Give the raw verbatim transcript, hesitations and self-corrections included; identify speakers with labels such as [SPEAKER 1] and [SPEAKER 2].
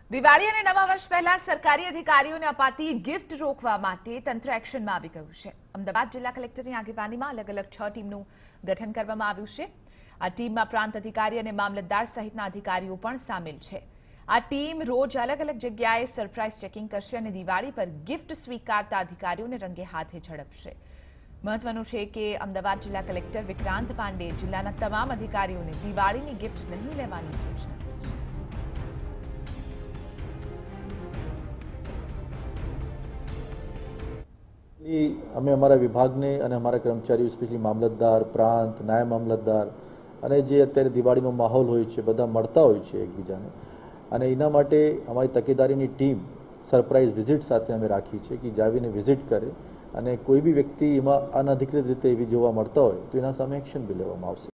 [SPEAKER 1] દિવાળી અને નવા વર્ષ પહેલા સરકારી અધિકારીઓને અપાતી ગિફ્ટ રોકવા માટે તંત્ર એક્શનમાં આવી ગયું છે। અમદાવાદ જિલ્લા કલેક્ટરની આગેવાનીમાં અલગ અલગ છ ટીમનું ગઠન કરવામાં આવ્યું છે। આ ટીમમાં પ્રાંત અધિકારી અને મામલતદાર સહિતના અધિકારીઓ પણ સામેલ છે। આ ટીમ રોજ અલગ અલગ જગ્યાએ સરપ્રાઇઝ ચેકિંગ કરશે અને દિવાળી પર ગિફ્ટ સ્વીકારતા અધિકારીઓને રંગે હાથે ઝડપશે। મહત્વનું છે કે અમદાવાદ જિલ્લા કલેક્ટર વિક્રાંત પાંડે જિલ્લાના તમામ અધિકારીઓને દિવાળીની ગિફ્ટ નહીં લેવાની સૂચના આપી છે।
[SPEAKER 2] અમે અમારા વિભાગને અને અમારા કર્મચારીઓ સ્પેશિયલી મામલતદાર પ્રાંત નાયબ મામલતદાર અને જે અત્યારે દિવાળીનો માહોલ હોય છે બધા મળતા હોય છે એકબીજાને અને એના માટે અમારી તકેદારીની ટીમ સરપ્રાઇઝ વિઝિટ સાથે અમે રાખી છે કે જાવીને વિઝિટ કરે અને કોઈ બી વ્યક્તિ એમાં અનધિકૃત રીતે એવી જોવા મળતા હોય તો એના સામે એક્શન બી લેવામાં આવશે।